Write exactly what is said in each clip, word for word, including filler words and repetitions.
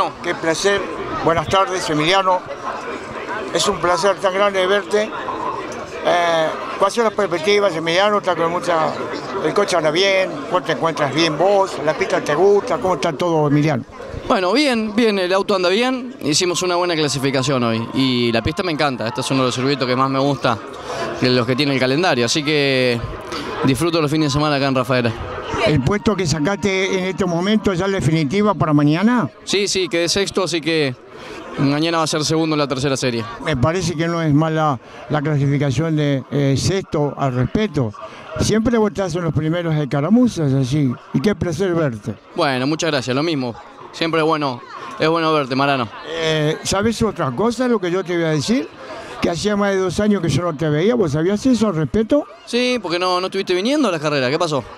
Bueno, qué placer. Buenas tardes, Emiliano. Es un placer tan grande verte. Eh, ¿Cuáles son las perspectivas, Emiliano? Está con mucha... El coche anda bien, ¿cómo te encuentras bien vos? ¿La pista te gusta? ¿Cómo está todo, Emiliano? Bueno, bien, bien, el auto anda bien. Hicimos una buena clasificación hoy y la pista me encanta. Este es uno de los circuitos que más me gusta de los que tiene el calendario. Así que disfruto los fines de semana acá en Rafaela. ¿El puesto que sacaste en este momento ya es definitiva para mañana? Sí, sí, quedé sexto, así que mañana va a ser segundo en la tercera serie. Me parece que no es mala la clasificación de eh, sexto al respeto. Siempre vos estás en los primeros de caramuzas, así. Y qué placer verte. Bueno, muchas gracias, lo mismo. Siempre es bueno, es bueno verte, Marano. Eh, ¿Sabes otra cosa, lo que yo te voy a decir? Que hacía más de dos años que yo no te veía. ¿Vos sabías eso al respeto? Sí, porque no, no estuviste viniendo a las carreras. ¿Qué pasó?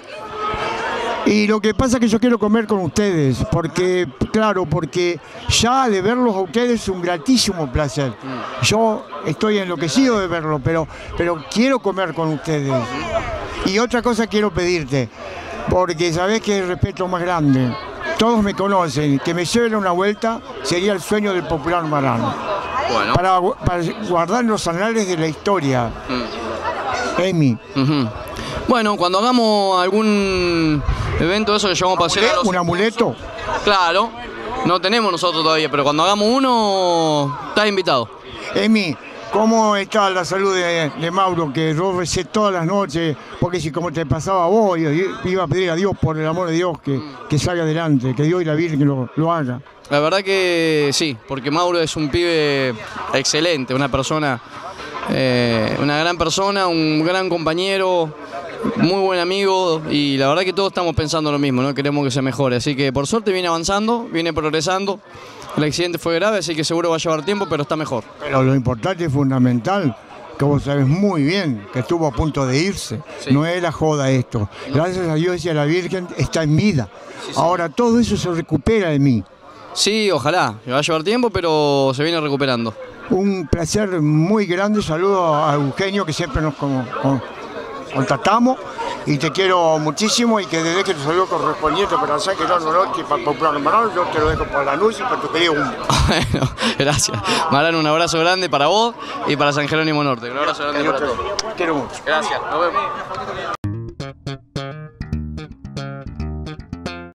Y lo que pasa es que yo quiero comer con ustedes, porque, claro, porque ya de verlos a ustedes es un gratísimo placer. Yo estoy enloquecido de verlos, pero, pero quiero comer con ustedes. Y otra cosa quiero pedirte, porque sabés que es el respeto más grande. Todos me conocen, que me lleven una vuelta sería el sueño del popular Marano. Bueno. Para, para guardar los anales de la historia. Mm. Emi. Uh-huh. Bueno, cuando hagamos algún evento de eso que llevamos a pasear a los... ¿Un amuleto? Claro, no tenemos nosotros todavía, pero cuando hagamos uno, estás invitado. Emi, ¿cómo está la salud de, de Mauro? Que yo recé todas las noches, porque si como te pasaba a vos, iba a pedir a Dios, por el amor de Dios, que, que salga adelante, que Dios y la Virgen lo, lo haga. La verdad que sí, porque Mauro es un pibe excelente, una persona, eh, una gran persona, un gran compañero, muy buen amigo, y la verdad que todos estamos pensando lo mismo, ¿no? Queremos que se mejore, así que por suerte viene avanzando, viene progresando. El accidente fue grave, así que seguro va a llevar tiempo, pero está mejor. Pero lo importante y fundamental, que vos sabés muy bien que estuvo a punto de irse, sí. No es la joda esto. Gracias a Dios y a la Virgen está en vida. Sí, sí. Ahora todo eso se recupera de mí. Sí, ojalá, va a llevar tiempo, pero se viene recuperando. Un placer muy grande, saludo a Eugenio, que siempre nos como, como, contactamos, y te quiero muchísimo, y que desde que tu saludo correspondiente para hacer que no, no, no, que para popular Marano, yo te lo dejo para la luz y para tu querido humo. Bueno, gracias. Marano, un abrazo grande para vos y para San Jerónimo Norte. Un abrazo grande para todos. Quiero mucho. Gracias, nos vemos.